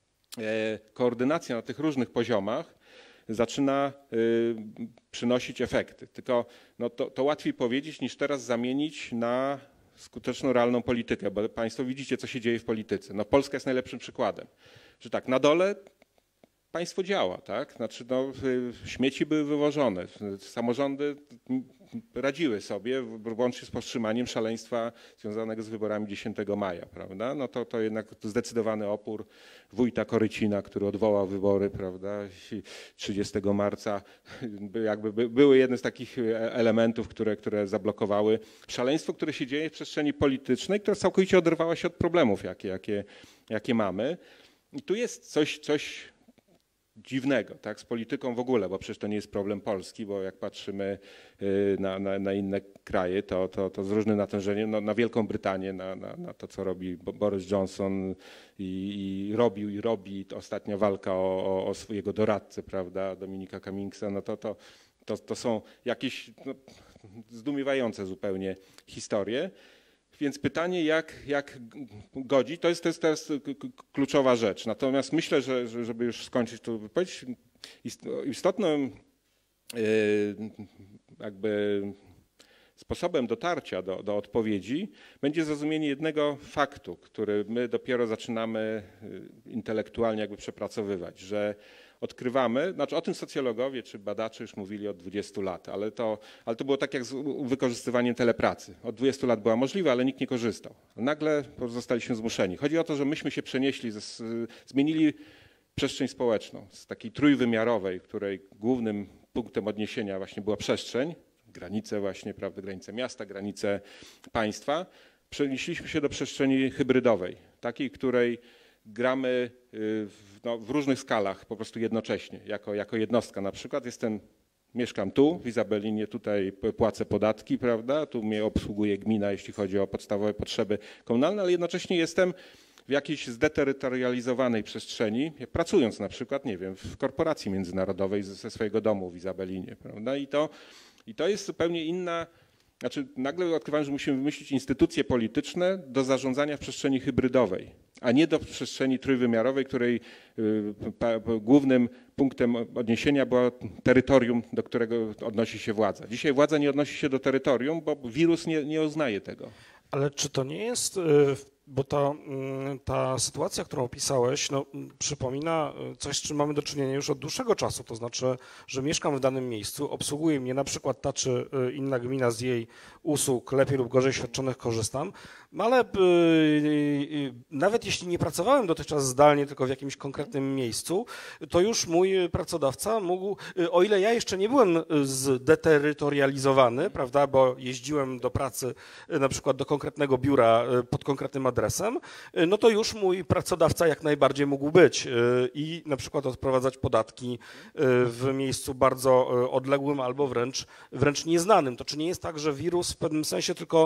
e, koordynacja na tych różnych poziomach zaczyna y, przynosić efekty. Tylko no to, to łatwiej powiedzieć niż teraz zamienić na skuteczną, realną politykę, bo państwo widzicie, co się dzieje w polityce. No Polska jest najlepszym przykładem, że tak, na dole państwo działa, tak? Znaczy no, śmieci były wywożone, samorządy radziły sobie, łącznie z powstrzymaniem szaleństwa związanego z wyborami dziesiątego maja, prawda? No to, to jednak zdecydowany opór wójta Korycina, który odwołał wybory, prawda? trzydziestego marca, jakby były jedne z takich elementów, które, które zablokowały szaleństwo, które się dzieje w przestrzeni politycznej, która całkowicie oderwała się od problemów, jakie, jakie, jakie mamy. I tu jest coś, coś dziwnego, tak, z polityką w ogóle, bo przecież to nie jest problem Polski, bo jak patrzymy na, na, na inne kraje, to, to, to z różnym natężeniem, no, na Wielką Brytanię, na, na, na to, co robi Boris Johnson i, i robił i robi, to ostatnia walka o, o, o swojego doradcę, prawda, Dominika Cummingsa, no to, to, to, to są jakieś no, zdumiewające zupełnie historie. Więc pytanie, jak, jak godzić, to jest, to jest teraz kluczowa rzecz. Natomiast myślę, że żeby już skończyć tę wypowiedź, istotną jakby sposobem dotarcia do, do odpowiedzi będzie zrozumienie jednego faktu, który my dopiero zaczynamy intelektualnie jakby przepracowywać, że odkrywamy, znaczy o tym socjologowie czy badacze już mówili od dwudziestu lat, ale to, ale to było tak jak z wykorzystywaniem telepracy. Od dwudziestu lat była możliwa, ale nikt nie korzystał. Nagle zostaliśmy zmuszeni. Chodzi o to, że myśmy się przenieśli, z, zmienili przestrzeń społeczną z takiej trójwymiarowej, której głównym punktem odniesienia właśnie była przestrzeń, granice właśnie, prawda, granice miasta, granice państwa. Przenieśliśmy się do przestrzeni hybrydowej, takiej, której gramy w, no, w różnych skalach po prostu jednocześnie, jako, jako jednostka. Na przykład jestem, mieszkam tu w Izabelinie, tutaj płacę podatki, prawda, tu mnie obsługuje gmina, jeśli chodzi o podstawowe potrzeby komunalne, ale jednocześnie jestem w jakiejś zdeterytorializowanej przestrzeni, pracując na przykład, nie wiem, w korporacji międzynarodowej ze swojego domu w Izabelinie, prawda, i to, i to jest zupełnie inna. Znaczy, nagle odkrywamy, że musimy wymyślić instytucje polityczne do zarządzania w przestrzeni hybrydowej, a nie do przestrzeni trójwymiarowej, której głównym punktem odniesienia było terytorium, do którego odnosi się władza. Dzisiaj władza nie odnosi się do terytorium, bo wirus nie, nie uznaje tego. Ale czy to nie jest, bo ta, ta sytuacja, którą opisałeś, no, przypomina coś, z czym mamy do czynienia już od dłuższego czasu, to znaczy, że mieszkam w danym miejscu, obsługuje mnie na przykład ta czy inna gmina z jej usług, lepiej lub gorzej świadczonych korzystam, ale nawet jeśli nie pracowałem dotychczas zdalnie, tylko w jakimś konkretnym miejscu, to już mój pracodawca mógł, o ile ja jeszcze nie byłem zdeterytorializowany, prawda, bo jeździłem do pracy na przykład do konkretnego biura pod konkretnym adresem, no to już mój pracodawca jak najbardziej mógł być i na przykład odprowadzać podatki w miejscu bardzo odległym albo wręcz, wręcz nieznanym. To czy nie jest tak, że wirus w pewnym sensie tylko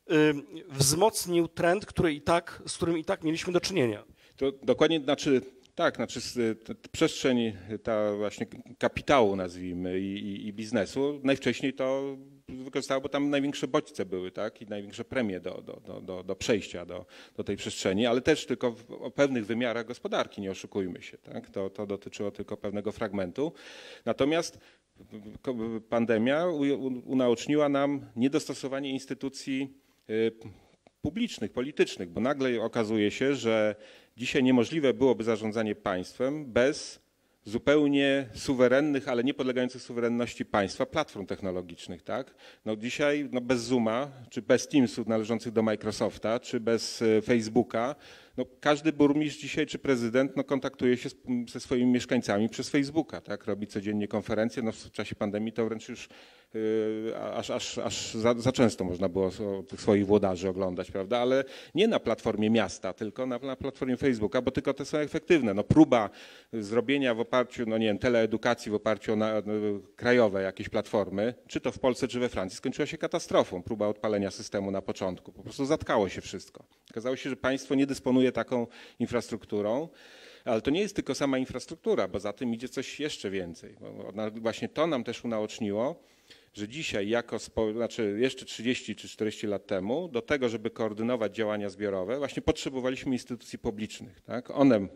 wzmocnił trend, który i tak, z którym i tak mieliśmy do czynienia? To dokładnie, znaczy tak, znaczy przestrzeń ta właśnie kapitału nazwijmy i, i, i biznesu najwcześniej to wykorzystało, bo tam największe bodźce były, tak, i największe premie do, do, do, do przejścia do, do tej przestrzeni, ale też tylko w, o pewnych wymiarach gospodarki, nie oszukujmy się, tak, to, to dotyczyło tylko pewnego fragmentu. Natomiast pandemia unaoczniła nam niedostosowanie instytucji publicznych, politycznych, bo nagle okazuje się, że dzisiaj niemożliwe byłoby zarządzanie państwem bez zupełnie suwerennych, ale nie podlegających suwerenności państwa platform technologicznych, tak? No dzisiaj no bez Zooma, czy bez Teamsów należących do Microsofta, czy bez Facebooka, no każdy burmistrz dzisiaj, czy prezydent, no kontaktuje się z, ze swoimi mieszkańcami przez Facebooka, tak? Robi codziennie konferencje, no w czasie pandemii to wręcz już yy, aż, aż, aż za, za często można było tych swoich włodarzy oglądać, prawda? Ale nie na platformie miasta, tylko na, na platformie Facebooka, bo tylko te są efektywne. No próba zrobienia w oparciu, no nie wiem, teleedukacji w oparciu o na, no, krajowe jakieś platformy, czy to w Polsce, czy we Francji, skończyła się katastrofą. Próba odpalenia systemu na początku. Po prostu zatkało się wszystko. Okazało się, że państwo nie dysponuje taką infrastrukturą, ale to nie jest tylko sama infrastruktura, bo za tym idzie coś jeszcze więcej. Bo właśnie to nam też unaoczniło, że dzisiaj jako, znaczy jeszcze trzydzieści czy czterdzieści lat temu, do tego, żeby koordynować działania zbiorowe, właśnie potrzebowaliśmy instytucji publicznych. Tak? One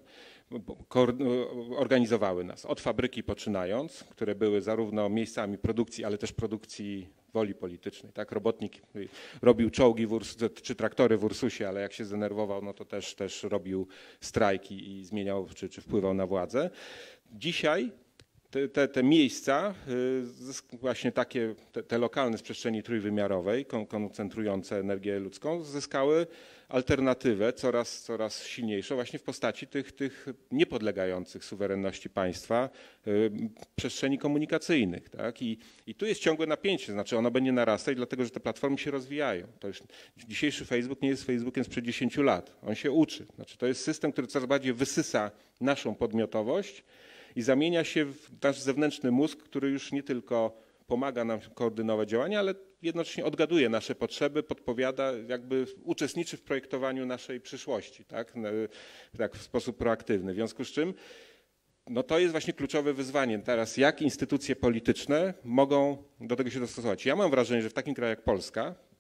organizowały nas od fabryki poczynając, które były zarówno miejscami produkcji, ale też produkcji woli politycznej. Tak? Robotnik robił czołgi w Urs- czy traktory w Ursusie, ale jak się zdenerwował, no to też, też robił strajki i zmieniał czy, czy wpływał na władzę. Dzisiaj te, te, te miejsca, właśnie takie, te, te lokalne z przestrzeni trójwymiarowej, koncentrujące energię ludzką, zyskały alternatywę coraz, coraz silniejszą właśnie w postaci tych, tych niepodlegających suwerenności państwa przestrzeni komunikacyjnych. Tak? I, I tu jest ciągłe napięcie, znaczy ono będzie narastać, dlatego że te platformy się rozwijają. To już, dzisiejszy Facebook nie jest Facebookiem sprzed dziesięciu lat. On się uczy. Znaczy, to jest system, który coraz bardziej wysysa naszą podmiotowość i zamienia się w nasz zewnętrzny mózg, który już nie tylko pomaga nam koordynować działania, ale jednocześnie odgaduje nasze potrzeby, podpowiada, jakby uczestniczy w projektowaniu naszej przyszłości, tak, tak w sposób proaktywny. W związku z czym no to jest właśnie kluczowe wyzwanie teraz, jak instytucje polityczne mogą do tego się dostosować. Ja mam wrażenie, że w takim kraju jak Polska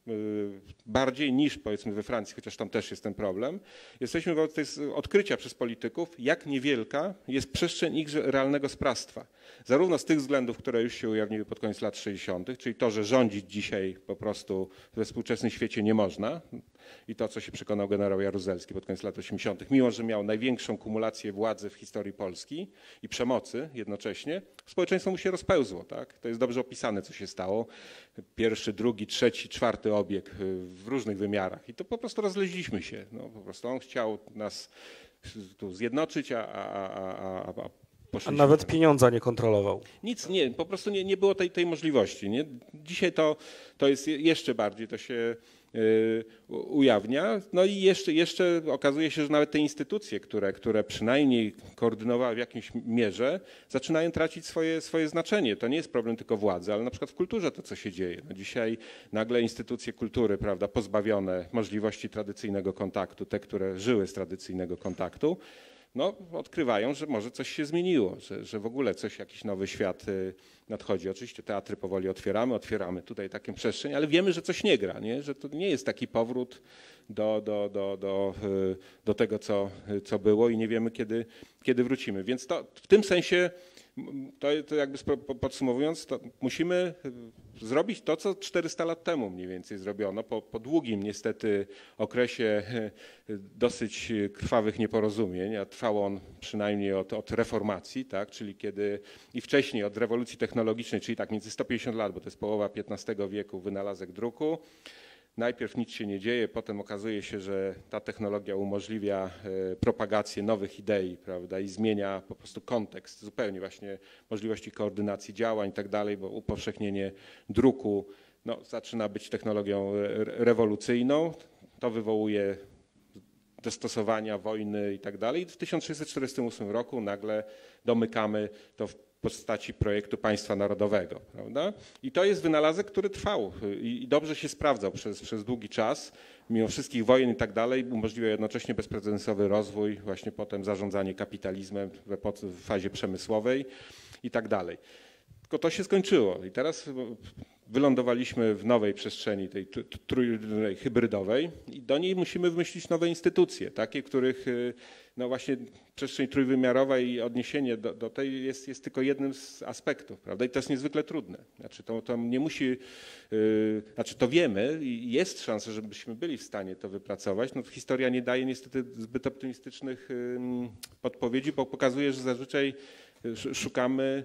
bardziej niż powiedzmy we Francji, chociaż tam też jest ten problem, jesteśmy wobec tego odkrycia przez polityków, jak niewielka jest przestrzeń ich realnego sprawstwa. Zarówno z tych względów, które już się ujawniły pod koniec lat sześćdziesiątych, czyli to, że rządzić dzisiaj po prostu we współczesnym świecie nie można i to, co się przekonał generał Jaruzelski pod koniec lat osiemdziesiątych, mimo że miał największą kumulację władzy w historii Polski i przemocy jednocześnie, społeczeństwo mu się rozpełzło. Tak? To jest dobrze opisane, co się stało. Pierwszy, drugi, trzeci, czwarty obieg w różnych wymiarach i to po prostu rozleźliśmy się. No, po prostu on chciał nas tu zjednoczyć, a, a, a, a A nawet pieniądza nie kontrolował. Nic, nie, po prostu nie, nie było tej, tej możliwości. Nie? Dzisiaj to, to jest jeszcze bardziej, to się y, ujawnia. No i jeszcze, jeszcze okazuje się, że nawet te instytucje, które, które przynajmniej koordynowały w jakimś mierze, zaczynają tracić swoje, swoje znaczenie. To nie jest problem tylko władzy, ale na przykład w kulturze to, co się dzieje. No dzisiaj nagle instytucje kultury, prawda, pozbawione możliwości tradycyjnego kontaktu, te, które żyły z tradycyjnego kontaktu, no, odkrywają, że może coś się zmieniło, że, że w ogóle coś, jakiś nowy świat nadchodzi. Oczywiście teatry powoli otwieramy, otwieramy tutaj taką przestrzeń, ale wiemy, że coś nie gra, nie? Że to nie jest taki powrót do, do, do, do, do tego, co, co było i nie wiemy, kiedy, kiedy wrócimy. Więc to w tym sensie, to, to jakby podsumowując, to musimy zrobić to, co czterysta lat temu mniej więcej zrobiono, po, po długim niestety okresie dosyć krwawych nieporozumień, a trwał on przynajmniej od, od reformacji, tak, czyli kiedy i wcześniej od rewolucji technologicznej, czyli tak między sto pięćdziesiąt lat, bo to jest połowa piętnastego wieku, wynalazek druku. Najpierw nic się nie dzieje, potem okazuje się, że ta technologia umożliwia propagację nowych idei, prawda, i zmienia po prostu kontekst, zupełnie właśnie możliwości koordynacji działań i tak dalej, bo upowszechnienie druku no, zaczyna być technologią rewolucyjną. To wywołuje dostosowania, wojny i tak dalej. W tysiąc sześćset czterdziestym ósmym roku nagle domykamy to w postaci projektu państwa narodowego, prawda? I to jest wynalazek, który trwał i dobrze się sprawdzał przez, przez długi czas, mimo wszystkich wojen i tak dalej, umożliwiał jednocześnie bezprecedensowy rozwój, właśnie potem zarządzanie kapitalizmem w, epoce, w fazie przemysłowej i tak dalej. Tylko to się skończyło i teraz wylądowaliśmy w nowej przestrzeni, tej trójnej, hybrydowej i do niej musimy wymyślić nowe instytucje, takie, których no właśnie przestrzeń trójwymiarowa i odniesienie do, do tej jest, jest tylko jednym z aspektów, prawda? I to jest niezwykle trudne. Znaczy to, to nie musi, yy, znaczy to wiemy i jest szansa, żebyśmy byli w stanie to wypracować. No, historia nie daje niestety zbyt optymistycznych yy, podpowiedzi, bo pokazuje, że zazwyczaj szukamy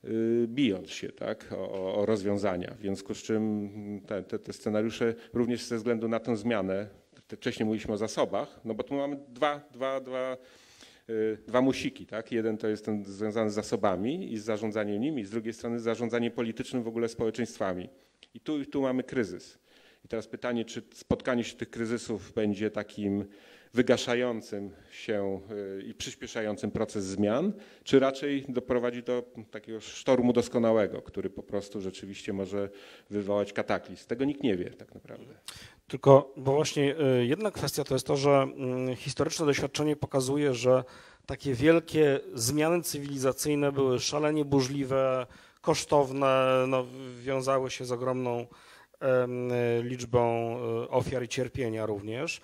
bijąc się, tak, o, o rozwiązania. W związku z czym te, te, te scenariusze również ze względu na tę zmianę, wcześniej mówiliśmy o zasobach, no bo tu mamy dwa, dwa, dwa, yy, dwa musiki, tak? Jeden to jest ten związany z zasobami i z zarządzaniem nimi, z drugiej strony z zarządzaniem politycznym w ogóle społeczeństwami. I tu, tu mamy kryzys. I teraz pytanie, czy spotkanie się tych kryzysów będzie takim wygaszającym się i przyspieszającym proces zmian, czy raczej doprowadzi do takiego sztormu doskonałego, który po prostu rzeczywiście może wywołać kataklizm. Tego nikt nie wie tak naprawdę. Tylko, bo właśnie jedna kwestia to jest to, że historyczne doświadczenie pokazuje, że takie wielkie zmiany cywilizacyjne były szalenie burzliwe, kosztowne, no, wiązały się z ogromną liczbą ofiar i cierpienia również.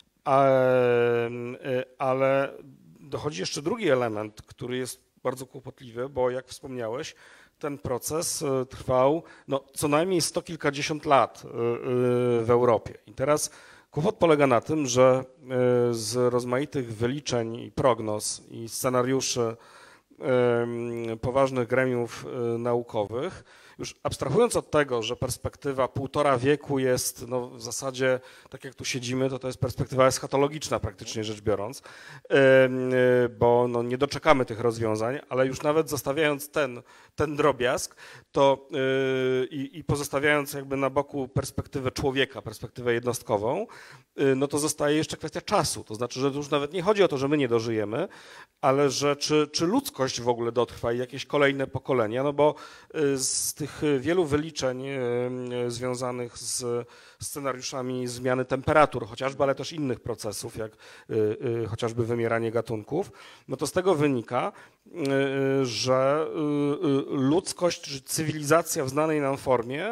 Ale dochodzi jeszcze drugi element, który jest bardzo kłopotliwy, bo jak wspomniałeś, ten proces trwał no, co najmniej sto kilkadziesiąt lat w Europie. I teraz kłopot polega na tym, że z rozmaitych wyliczeń i prognoz i scenariuszy poważnych gremiów naukowych, już abstrahując od tego, że perspektywa półtora wieku jest no, w zasadzie, tak jak tu siedzimy, to to jest perspektywa eschatologiczna praktycznie rzecz biorąc, bo no, nie doczekamy tych rozwiązań, ale już nawet zostawiając ten, ten drobiazg to, i, i pozostawiając jakby na boku perspektywę człowieka, perspektywę jednostkową, no to zostaje jeszcze kwestia czasu. To znaczy, że to już nawet nie chodzi o to, że my nie dożyjemy, ale że czy, czy ludzkość w ogóle dotrwa i jakieś kolejne pokolenia, no bo z tych wielu wyliczeń związanych z scenariuszami zmiany temperatur, chociażby, ale też innych procesów, jak chociażby wymieranie gatunków, no to z tego wynika, że ludzkość, czy cywilizacja w znanej nam formie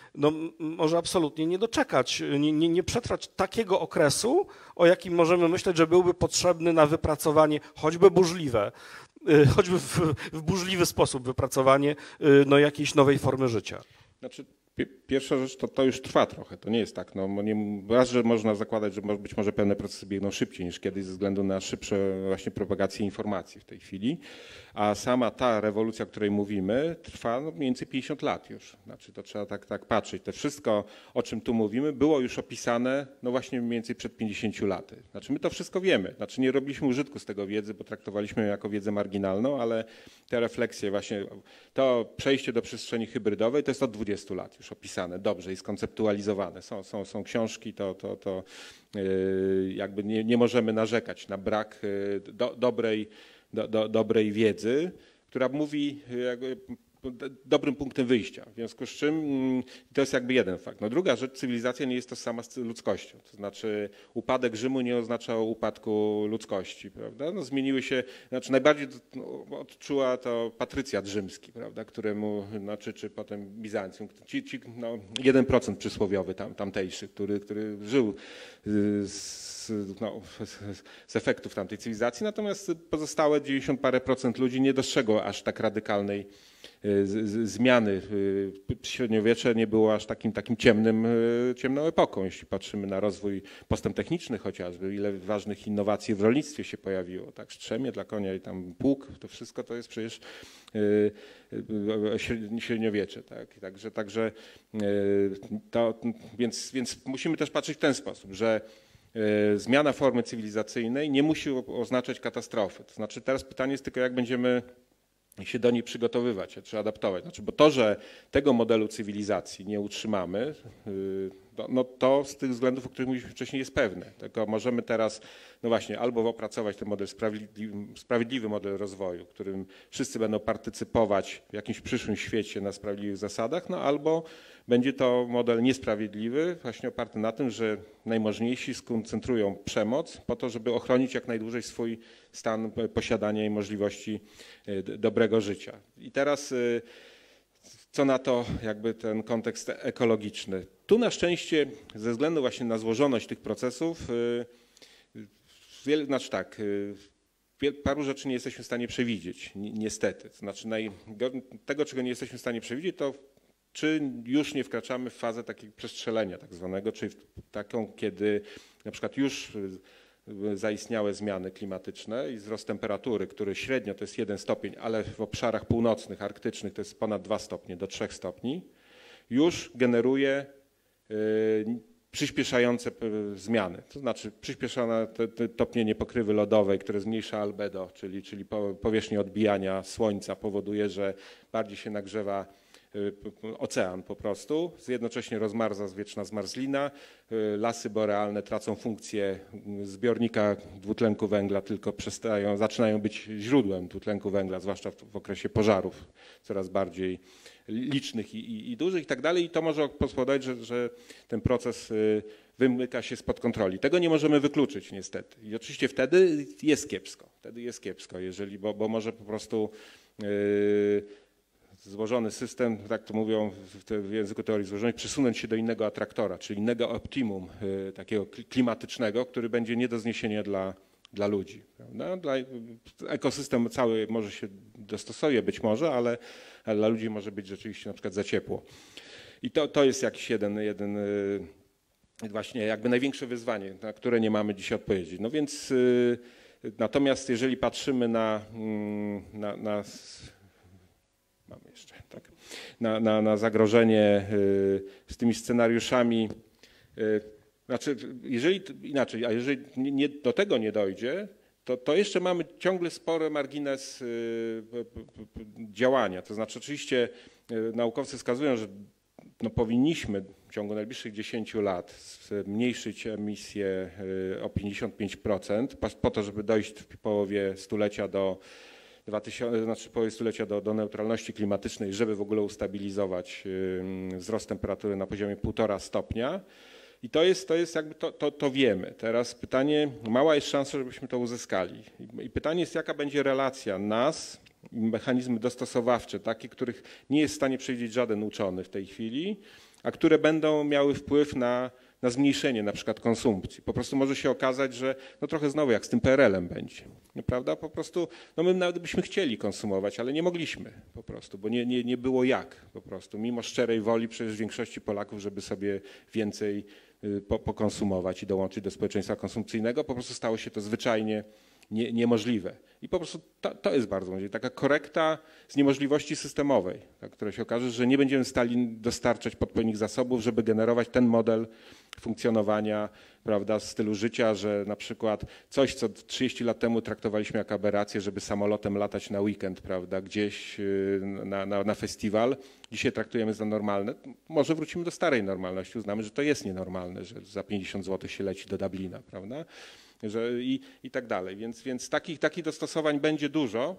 no, może absolutnie nie doczekać, nie, nie, nie przetrwać takiego okresu, o jakim możemy myśleć, że byłby potrzebny na wypracowanie, choćby burzliwe, choćby w, w burzliwy sposób wypracowanie no, jakiejś nowej formy życia. Znaczy, pierwsza rzecz, to, to już trwa trochę, to nie jest tak. No, nie, raz, że można zakładać, że być może pewne procesy biegną szybciej niż kiedyś ze względu na szybsze właśnie propagację informacji w tej chwili, a sama ta rewolucja, o której mówimy, trwa no, mniej więcej pięćdziesiąt lat już. Znaczy, to trzeba tak, tak patrzeć. To wszystko, o czym tu mówimy, było już opisane no właśnie mniej więcej przed pięćdziesięciu laty. Znaczy, my to wszystko wiemy. Znaczy, nie robiliśmy użytku z tego wiedzy, bo traktowaliśmy ją jako wiedzę marginalną, ale te refleksje właśnie, to przejście do przestrzeni hybrydowej to jest od dwudziestu lat już opisane dobrze i skonceptualizowane. Są, są, są książki, to, to, to yy, jakby nie, nie możemy narzekać na brak yy, do, dobrej, do, do, dobrej wiedzy, która mówi jakby dobrym punktem wyjścia. W związku z czym to jest jakby jeden fakt. No druga rzecz, cywilizacja nie jest to sama z ludzkością. To znaczy upadek Rzymu nie oznaczał upadku ludzkości, prawda? No zmieniły się, znaczy najbardziej no, odczuła to Patrycjat rzymski, prawda? Któremu, znaczy, czy potem Bizancjum, ci, ci no, jeden procent przysłowiowy tam, tamtejszy, który, który żył z No, z efektów tamtej cywilizacji, natomiast pozostałe dziewięćdziesiąt parę procent ludzi nie dostrzegło aż tak radykalnej z, z, zmiany. Średniowiecze nie było aż takim, takim ciemnym, ciemną epoką, jeśli patrzymy na rozwój, postęp techniczny chociażby, ile ważnych innowacji w rolnictwie się pojawiło, tak, strzemie dla konia i tam pług, to wszystko to jest przecież średniowiecze, tak, także, także to, więc, więc musimy też patrzeć w ten sposób, że zmiana formy cywilizacyjnej nie musi oznaczać katastrofy. To znaczy teraz pytanie jest tylko, jak będziemy się do niej przygotowywać, czy adaptować. Znaczy, bo to, że tego modelu cywilizacji nie utrzymamy, no to z tych względów, o których mówiliśmy wcześniej, jest pewne. Tylko możemy teraz, no właśnie, albo opracować ten model sprawiedliwy, sprawiedliwy model rozwoju, w którym wszyscy będą partycypować w jakimś przyszłym świecie na sprawiedliwych zasadach, no albo będzie to model niesprawiedliwy, właśnie oparty na tym, że najmożniejsi skoncentrują przemoc po to, żeby ochronić jak najdłużej swój stan posiadania i możliwości dobrego życia. I teraz co na to jakby ten kontekst ekologiczny. Tu na szczęście ze względu właśnie na złożoność tych procesów, wiele, znaczy tak, paru rzeczy nie jesteśmy w stanie przewidzieć, niestety. To znaczy naj, tego, czego nie jesteśmy w stanie przewidzieć, to czy już nie wkraczamy w fazę takiego przestrzelenia tak zwanego, czyli taką, kiedy na przykład już zaistniałe zmiany klimatyczne i wzrost temperatury, który średnio to jest jeden stopień, ale w obszarach północnych, arktycznych to jest ponad dwa stopnie do trzech stopni, już generuje przyspieszające zmiany. To znaczy przyspieszone topnienie pokrywy lodowej, które zmniejsza albedo, czyli, czyli powierzchnię odbijania słońca, powoduje, że bardziej się nagrzewa ocean po prostu, jednocześnie rozmarza wieczna zmarzlina, lasy borealne tracą funkcję zbiornika dwutlenku węgla, tylko przestają, zaczynają być źródłem dwutlenku węgla, zwłaszcza w, w okresie pożarów coraz bardziej licznych i, i, i dużych i tak dalej. I to może spowodować, że, że ten proces wymyka się spod kontroli. Tego nie możemy wykluczyć niestety. I oczywiście wtedy jest kiepsko, wtedy jest kiepsko, jeżeli, bo, bo może po prostu yy, złożony system, tak to mówią w języku teorii złożonej, przesunąć się do innego atraktora, czyli innego optimum y, takiego klimatycznego, który będzie nie do zniesienia dla, dla ludzi. Prawda? Dla, ekosystem cały może się dostosuje być może, ale, ale dla ludzi może być rzeczywiście na przykład za ciepło. I to, to jest jakiś jeden, jeden y, właśnie jakby największe wyzwanie, na które nie mamy dzisiaj odpowiedzi. No więc y, natomiast jeżeli patrzymy na, y, na, na Mam jeszcze, tak. Na, na, na zagrożenie y, z tymi scenariuszami. Y, znaczy, jeżeli inaczej, a jeżeli nie, do tego nie dojdzie, to, to jeszcze mamy ciągle spory margines y, p, p, działania. To znaczy, oczywiście y, naukowcy wskazują, że no, powinniśmy w ciągu najbliższych dziesięciu lat zmniejszyć emisję y, o pięćdziesiąt pięć procent po to, żeby dojść w połowie stulecia do dwa tysiące, znaczy połowie stulecia do, do neutralności klimatycznej, żeby w ogóle ustabilizować wzrost temperatury na poziomie półtora stopnia. I to jest, to jest jakby, to, to, to wiemy. Teraz pytanie, mała jest szansa, żebyśmy to uzyskali. I pytanie jest, jaka będzie relacja nas i mechanizmy dostosowawcze, takie, których nie jest w stanie przewidzieć żaden uczony w tej chwili, a które będą miały wpływ na, na zmniejszenie na przykład konsumpcji. Po prostu może się okazać, że no trochę znowu jak z tym P R L-em będzie, prawda? Po prostu, no my nawet byśmy chcieli konsumować, ale nie mogliśmy po prostu, bo nie, nie, nie było jak po prostu, mimo szczerej woli przecież większości Polaków, żeby sobie więcej po, pokonsumować i dołączyć do społeczeństwa konsumpcyjnego, po prostu stało się to zwyczajnie nie, niemożliwe. I po prostu to, to jest bardzo możliwe. Taka korekta z niemożliwości systemowej, tak, która się okaże, że nie będziemy stali dostarczać odpowiednich zasobów, żeby generować ten model funkcjonowania, prawda, stylu życia, że na przykład coś, co trzydzieści lat temu traktowaliśmy jako aberrację, żeby samolotem latać na weekend, prawda, gdzieś na, na, na festiwal, dzisiaj traktujemy za normalne. Może wrócimy do starej normalności, uznamy, że to jest nienormalne, że za pięćdziesiąt złotych się leci do Dublina, prawda? Że i, i tak dalej. Więc, więc takich, takich dostosowań będzie dużo.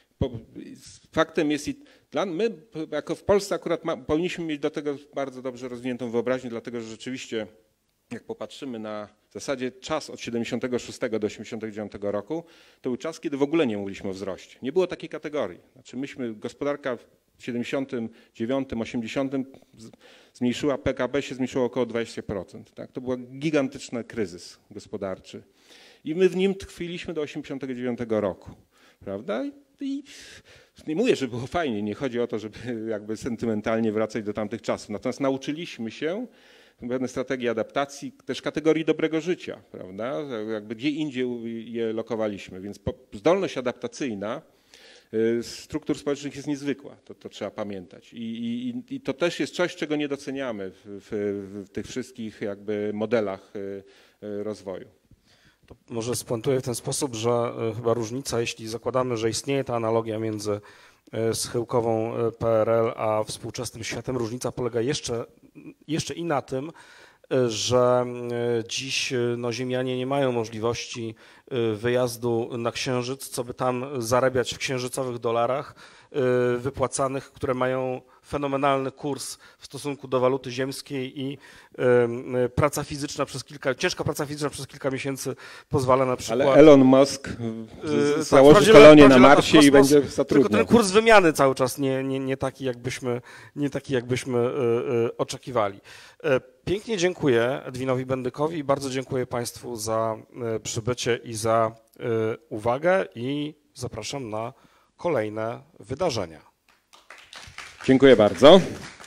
Faktem jest, i dla my jako w Polsce akurat ma, powinniśmy mieć do tego bardzo dobrze rozwiniętą wyobraźnię, dlatego że rzeczywiście jak popatrzymy na w zasadzie czas od siedemdziesiątego szóstego do osiemdziesiątego dziewiątego roku, to był czas, kiedy w ogóle nie mówiliśmy o wzroście. Nie było takiej kategorii. Znaczy myśmy, gospodarka w siedemdziesiątym dziewiątym, osiemdziesiątym zmniejszyła, P K B się zmniejszyło około dwadzieścia procent. Tak? To był gigantyczny kryzys gospodarczy. I my w nim tkwiliśmy do osiemdziesiątego dziewiątego roku. Prawda? I nie mówię, że było fajnie, nie chodzi o to, żeby jakby sentymentalnie wracać do tamtych czasów. Natomiast nauczyliśmy się pewne strategie adaptacji, też kategorii dobrego życia, prawda? Jakby gdzie indziej je lokowaliśmy. Więc zdolność adaptacyjna struktur społecznych jest niezwykła, to, to trzeba pamiętać. I, i, I to też jest coś, czego nie doceniamy w, w, w tych wszystkich jakby modelach rozwoju. To może spuentuję w ten sposób, że chyba różnica, jeśli zakładamy, że istnieje ta analogia między schyłkową P R L a współczesnym światem, różnica polega jeszcze, jeszcze i na tym, że dziś no, Ziemianie nie mają możliwości wyjazdu na Księżyc, co by tam zarabiać w księżycowych dolarach wypłacanych, które mają fenomenalny kurs w stosunku do waluty ziemskiej i praca fizyczna przez kilka, ciężka praca fizyczna przez kilka miesięcy pozwala na przykład... Ale Elon Musk z, założy tak, kolonię na Marsie i będzie zatrudniał. Tylko ten kurs wymiany cały czas nie, nie, nie taki, jakbyśmy, nie taki, jakbyśmy oczekiwali. Pięknie dziękuję Edwinowi Bendykowi i bardzo dziękuję Państwu za przybycie i za uwagę i zapraszam na kolejne wydarzenia. Dziękuję bardzo.